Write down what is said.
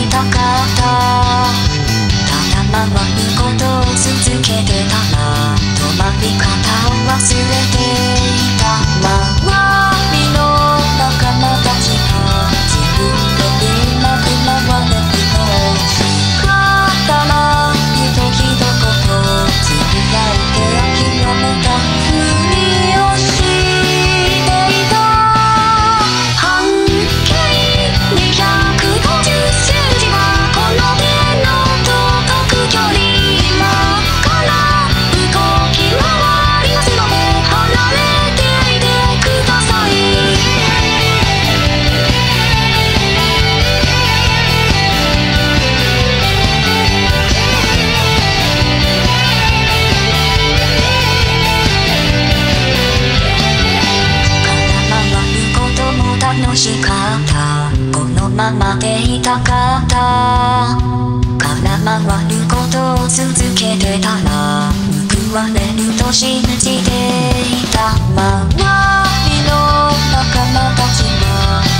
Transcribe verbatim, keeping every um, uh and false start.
いたかった。ただ回ることを続けてたら止まり方を忘れていた。周りの仲間たちが自分でうまく回れるの固まると一言つぶやいて諦めたふりをしていた。半径にひゃくごじゅっセンチはこの手の届く距離。今から動き回りますので離れていてください。楽しかった。このままでいたかった。空回ることを続けてたら報われると信じていた。周りの仲間たちが